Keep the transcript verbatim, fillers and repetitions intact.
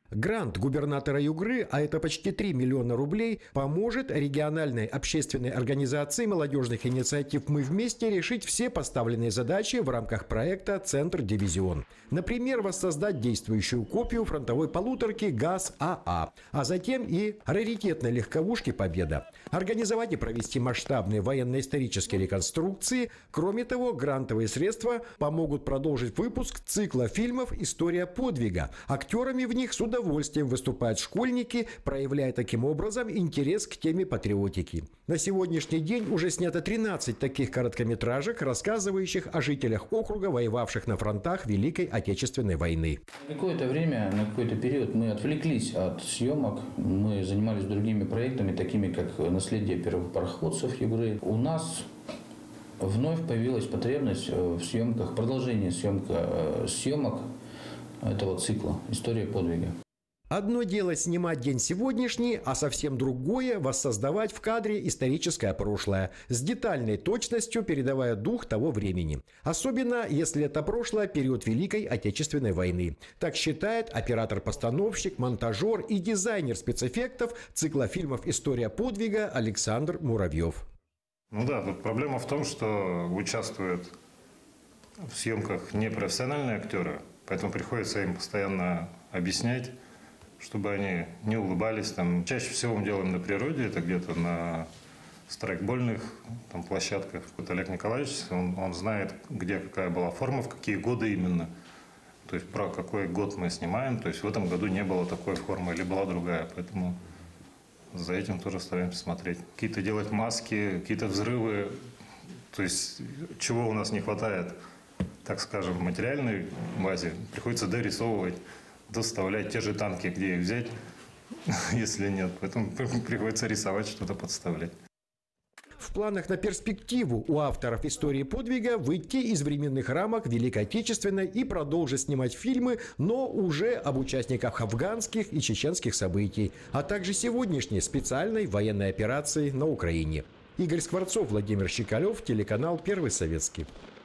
Грант губернатора Югры, а это почти три миллиона рублей, поможет региональной общественной организации молодежных инициатив «Мы вместе» решить все поставленные задачи в рамках проекта «Центр Дивизион». Например, воссоздать действующую копию фронтовой полуторки ГАЗ-АА, а затем и раритетной легковушки «Победа». Организовать и провести масштабные военно-исторические реконструкции. Кроме того, грантовые средства помогут продолжить выпуск цикла фильмов «История подвига». Актерами в них с удовольствием выступают школьники, проявляя таким образом интерес к теме патриотики. На сегодняшний день уже снято тринадцать таких короткометражек, рассказывающих о жителях округа, воевавших на фронтах Великой Отечественной войны. На какое-то время, на какой-то период мы отвлеклись от съемок. Мы занимались другими проектами, такими как «Наследие первопароходцев Югры». У нас вновь появилась потребность в съемках, продолжение съемка, съемок этого цикла «История подвига». Одно дело снимать день сегодняшний, а совсем другое – воссоздавать в кадре историческое прошлое, с детальной точностью передавая дух того времени. Особенно, если это прошлое – период Великой Отечественной войны. Так считает оператор-постановщик, монтажер и дизайнер спецэффектов цикла фильмов «История подвига» Александр Муравьев. Ну да, тут проблема в том, что участвуют в съемках непрофессиональные актеры, поэтому приходится им постоянно объяснять, чтобы они не улыбались. Там, чаще всего мы делаем на природе, это где-то на страйкбольных там, площадках. Вот Олег Николаевич, он, он знает, где какая была форма, в какие годы именно. То есть про какой год мы снимаем. То есть в этом году не было такой формы или была другая. Поэтому за этим тоже стараемся смотреть. Какие-то делать маски, какие-то взрывы. То есть чего у нас не хватает, так скажем, в материальной базе, приходится дорисовывать, доставлять те же танки, где их взять, если нет. Поэтому приходится рисовать, что-то подставлять. В планах на перспективу у авторов «Истории подвига» выйти из временных рамок Великой Отечественной и продолжить снимать фильмы, но уже об участниках афганских и чеченских событий, а также сегодняшней специальной военной операции на Украине. Игорь Скворцов, Владимир Щекалев, телеканал «Первый советский».